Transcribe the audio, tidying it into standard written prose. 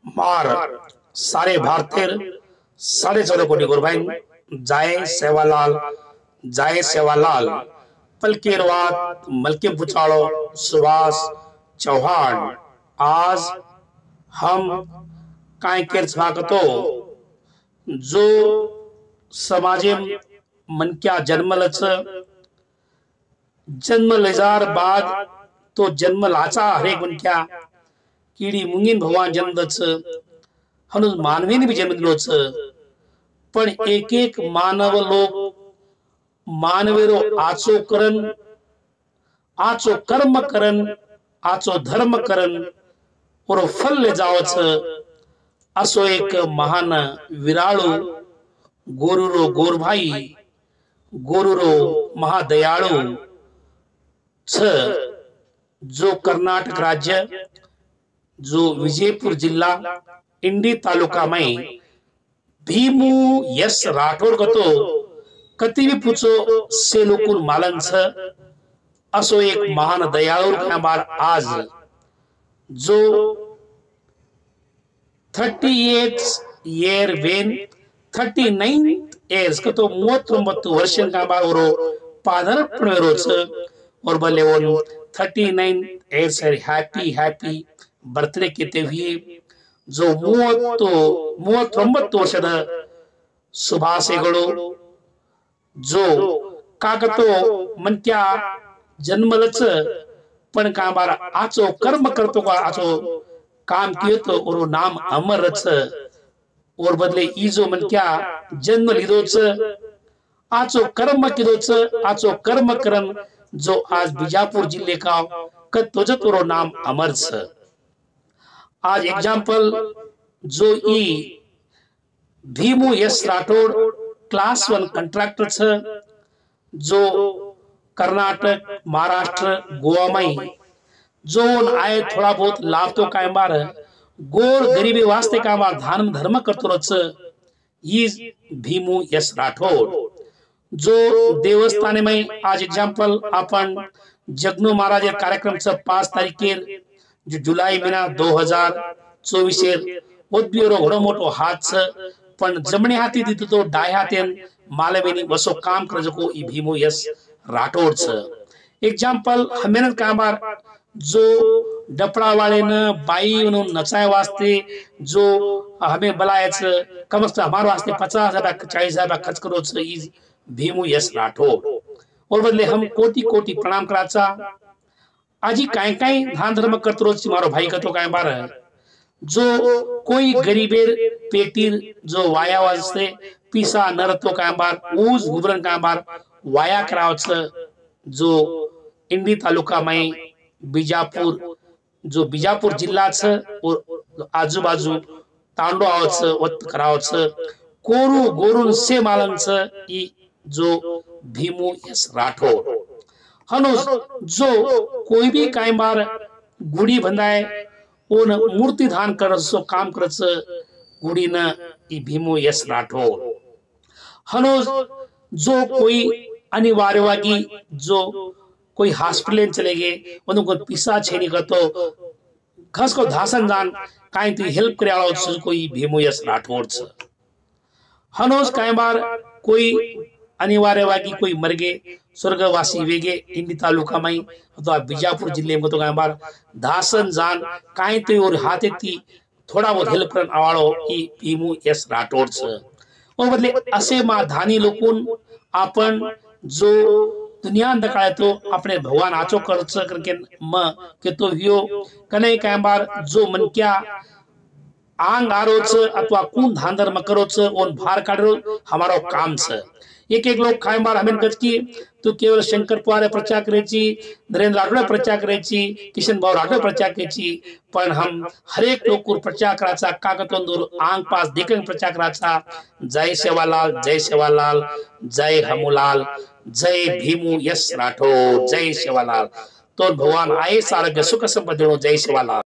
मार सारे भारतीय 14.5 कोटी गुरबाइन जय सेवालाल पलकेरवात मलके पुचाड़ो सुभाष चौहान। आज हम काय केर स्वागतो जो समाजे मनक्या जन्म लेजार बाद तो जन्म लाचा हरेक मनक्या कीडी मुंगीन भगवान जन्मदच हनुज मानवीने भी जन्म दिलोच पण एक एक मानव लोक मानवेरो आचो करन आचो कर्म करन आचो धर्म करन और फल ले जावच असो एक महान विराळू गोरुरो गोरभाई गोरुरो महादयाळू छ जो कर्नाटक राज्य जो विजयपुर जिल्हा इंडी तालुका में भीमू यस राठोड कतो कति भी पूछो से लोकुल मालन छ असो एक महान दयाळू बार आज जो 38 year वेन 39 years कतो 39 वर्ष का बार ओरो पादरपण वेरोच और भले वो 39 years हैप्पी बर्थडे केते हुए जो 39 ವರ್ಷದ ಶುಭಾಶಯಗಳು जो काकतो मनक्या जन्मलच पण का बार आचो कर्म करतो का आचो काम कियो तो और नाम अमरच और बदले ई जो मनक्या जन्म लिदोच आचो कर्म किदोच आचो कर्म करन जो आज बीजापुर जिले का कतोजत और नाम अमरच। आज एग्जाम्पल जो ई भीमू यस राठोड क्लास 1 कंट्रैक्टर छ जो कर्नाटक महाराष्ट्र गोवा में जो आए थोड़ा बहुत लाभ तो काय बार गोर गरीबी वास्ते का बार धान धर्म करतो रच ई भीमू यस राठोड जो देवस्थान में आज एग्जाम्पल अपन जगनू महाराज कार्यक्रम 5 तारीखेर जो जुलाई महीना 2024 उद्बिरो घणो मोटो हाथ छ पण जमणे हाथी दीधो तो डाय हाथेन मालवेनी वसो काम करजको ई भीमू यस राठोड छ। एग्जाम्पल हमेनत कामार जो डपड़ा वाले न बाई उन नचाए वास्ते जो हमें बुलाए छ कम से कम हमारे वास्ते 50,000 40,000 खर्च करो छ ई भीमू यस राठोड और बदले हम कोटि कोटि प्रणाम कराचा। आजी काय काय धान धर्म करतो रोज मारो भाई कतो काय बार जो कोई गरीबेर पेटीर जो वाया वास्ते पीसा नरतो काय बार ऊज गुबरन काय बार वाया करावच जो इंडी तालुका में बीजापुर जो बीजापुर जिल्हा छ और आजू बाजू तांडो आवच वत करावच कोरू गोरुन से मालन छ ई जो भीमू यस राठोड हनुज जो कोई भी काय बार गुड़ी बंधाए ओन मूर्ति धान कर सो काम करच गुड़ी न ई भीमू यस राठोड हनुज जो कोई अनिवार्यವಾಗಿ जो कोई हॉस्पिटल चले गए उनको पिसा छेनी करतो खस को धासन जान काई ती हेल्प करे आलो कोई भीमू यस राठोड छ हनुज काय बार कोई अनिवार्यವಾಗಿ कोई मर गए स्वर्गवासी वेगे इंडी तालुका में अथवा बीजापुर जिले में तो काय बार धासन जान काई तो और हाथे ती थोड़ा बहुत हेल्प करन आवाळो ई भीमू यस राठोड छ और बदले असे मा धानी लोकून आपण जो दुनिया दकाळे तो अपने भगवान आचो खर्च करके म के तो हियो कने काय बार जो मनक्या आंग आरोच अथवा कून धान धर्म करोच ओन भार काढरो हमारो काम छ। एक एक लोग खाए बार हमें कच की तो केवल शंकर पवार प्रचार करेची नरेंद्र राठोड प्रचार करेची किशन भाऊ राठोड प्रचार करेची पण हम हरेक लोग को प्रचार कराचा कागतोंदूर आंग पास देखन प्रचार कराचा जय सेवालाल जय हमूलाल जय भीमू यस राठोड जय सेवालाल तो भगवान आए सारग सुख संपत्ति जय सेवालाल।